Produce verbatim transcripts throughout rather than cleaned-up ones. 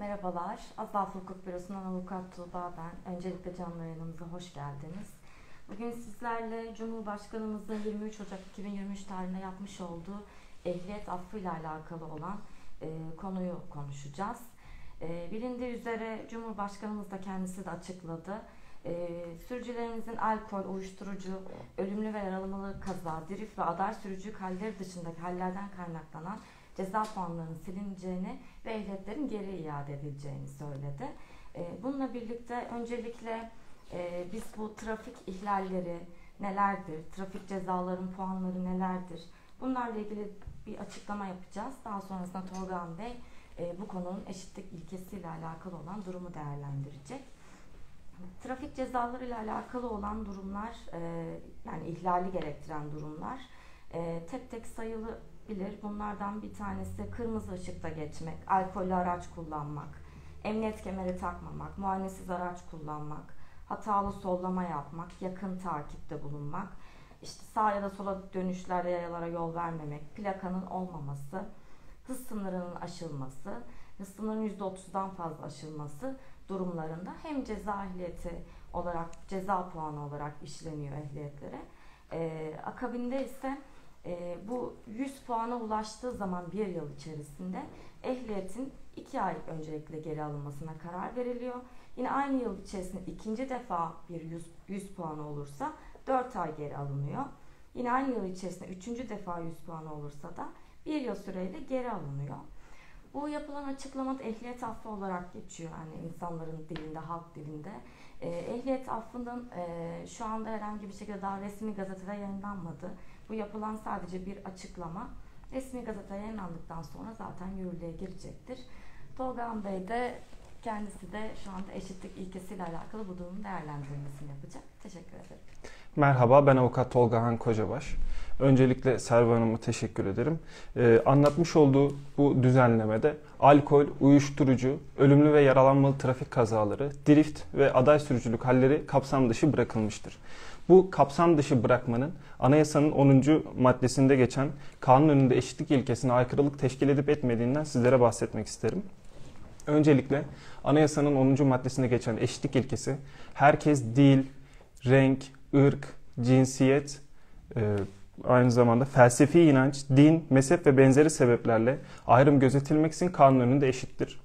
Merhabalar, Azaf Hukuk Bürosu'ndan Avukat Tuğba ben. Öncelikle canlı yayınımıza hoş geldiniz. Bugün sizlerle Cumhurbaşkanımızın yirmi üç Ocak iki bin yirmi üç tarihinde yapmış olduğu ehliyet affı ile alakalı olan e, konuyu konuşacağız. E, bilindiği üzere Cumhurbaşkanımız da kendisi de açıkladı. E, sürücülerinizin alkol, uyuşturucu, ölümlü ve yaralamalı kaza, drift ve aday sürücülük halleri dışındaki hallerden kaynaklanan ceza puanlarının silineceğini ve ehliyetlerin geri iade edileceğini söyledi. Bununla birlikte öncelikle biz bu trafik ihlalleri nelerdir, trafik cezalarının puanları nelerdir, bunlarla ilgili bir açıklama yapacağız. Daha sonrasında Tolga Bey bu konunun eşitlik ilkesiyle alakalı olan durumu değerlendirecek. Trafik cezaları ile alakalı olan durumlar, yani ihlali gerektiren durumlar tek tek sayılı bilir. Bunlardan bir tanesi kırmızı ışıkta geçmek, alkollü araç kullanmak, emniyet kemeri takmamak, muayenesiz araç kullanmak, hatalı sollama yapmak, yakın takipte bulunmak, işte sağ ya da sola dönüşlerde yayalara yol vermemek, plakanın olmaması, hız sınırının aşılması, hız sınırının yüzde otuzdan fazla aşılması durumlarında hem ceza ehliyeti olarak, ceza puanı olarak işleniyor ehliyetlere. Ee, akabinde ise E, bu yüz puana ulaştığı zaman bir yıl içerisinde ehliyetin iki ay öncelikle geri alınmasına karar veriliyor. Yine aynı yıl içerisinde ikinci defa bir yüz, yüz puanı olursa dört ay geri alınıyor. Yine aynı yıl içerisinde üçüncü defa yüz puanı olursa da bir yıl süreyle geri alınıyor. Bu yapılan açıklamada ehliyet affı olarak geçiyor. Yani insanların dilinde, halk dilinde. E, ehliyet affının e, şu anda herhangi bir şekilde daha resmi gazetede yayınlanmadı. Bu yapılan sadece bir açıklama. Resmi gazete yayınlandıktan sonra zaten yürürlüğe girecektir. Tolga Bey de kendisi de şu anda eşitlik ilkesiyle alakalı bu durumun değerlendirmesini yapacak. Teşekkür ederim. Merhaba, ben avukat Tolga Kocabaş. Öncelikle Servi Hanım'a teşekkür ederim. Ee, anlatmış olduğu bu düzenlemede alkol, uyuşturucu, ölümlü ve yaralanmalı trafik kazaları, drift ve aday sürücülük halleri kapsam dışı bırakılmıştır. Bu kapsam dışı bırakmanın anayasanın onuncu maddesinde geçen kanun önünde eşitlik ilkesine aykırılık teşkil edip etmediğinden sizlere bahsetmek isterim. Öncelikle anayasanın onuncu maddesinde geçen eşitlik ilkesi herkes dil, renk, ırk, cinsiyet, e, aynı zamanda felsefi inanç, din, mezhep ve benzeri sebeplerle ayrım gözetilmeksizin kanun önünde eşittir.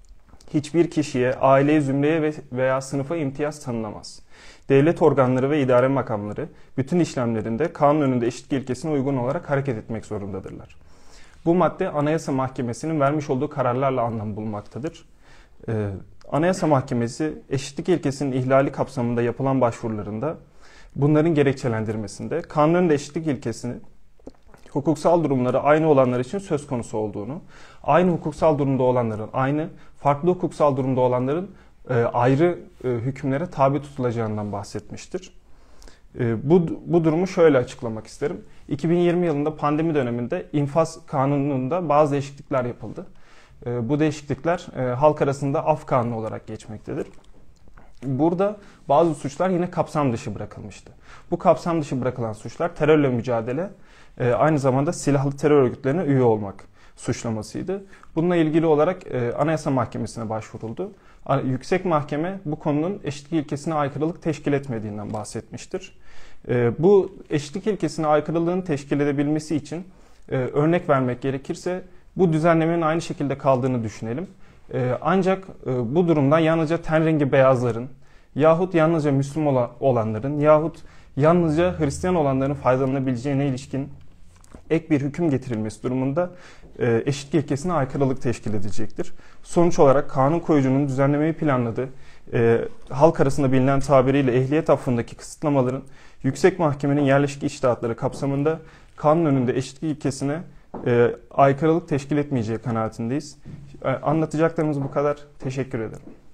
Hiçbir kişiye, aileye, zümreye veya sınıfa imtiyaz tanınamaz. Devlet organları ve idare makamları bütün işlemlerinde kanun önünde eşitlik ilkesine uygun olarak hareket etmek zorundadırlar. Bu madde Anayasa Mahkemesi'nin vermiş olduğu kararlarla anlam bulmaktadır. Ee, Anayasa Mahkemesi eşitlik ilkesinin ihlali kapsamında yapılan başvurularında bunların gerekçelendirmesinde kanun önünde eşitlik ilkesinin hukuksal durumları aynı olanlar için söz konusu olduğunu, aynı hukuksal durumda olanların aynı, farklı hukuksal durumda olanların e, ayrı e, hükümlere tabi tutulacağından bahsetmiştir. E, bu, bu durumu şöyle açıklamak isterim. iki bin yirmi yılında pandemi döneminde infaz kanununda bazı değişiklikler yapıldı. E, bu değişiklikler e, halk arasında af kanunu olarak geçmektedir. Burada bazı suçlar yine kapsam dışı bırakılmıştı. Bu kapsam dışı bırakılan suçlar terörle mücadele, e, aynı zamanda silahlı terör örgütlerine üye olmak suçlamasıydı. Bununla ilgili olarak e, Anayasa Mahkemesi'ne başvuruldu. Yüksek Mahkeme bu konunun eşitlik ilkesine aykırılık teşkil etmediğinden bahsetmiştir. E, bu eşitlik ilkesine aykırılığın teşkil edebilmesi için e, örnek vermek gerekirse bu düzenlemenin aynı şekilde kaldığını düşünelim. E, ancak e, bu durumda yalnızca ten rengi beyazların yahut yalnızca Müslüman olanların yahut yalnızca Hristiyan olanların faydalanabileceğine ilişkin ek bir hüküm getirilmesi durumunda e, eşitlik ilkesine aykırılık teşkil edecektir. Sonuç olarak kanun koyucunun düzenlemeyi planladığı e, halk arasında bilinen tabiriyle ehliyet affındaki kısıtlamaların Yüksek Mahkemenin yerleşik içtihatları kapsamında kanun önünde eşitlik ilkesine e, aykırılık teşkil etmeyeceği kanaatindeyiz. E, anlatacaklarımız bu kadar. Teşekkür ederim.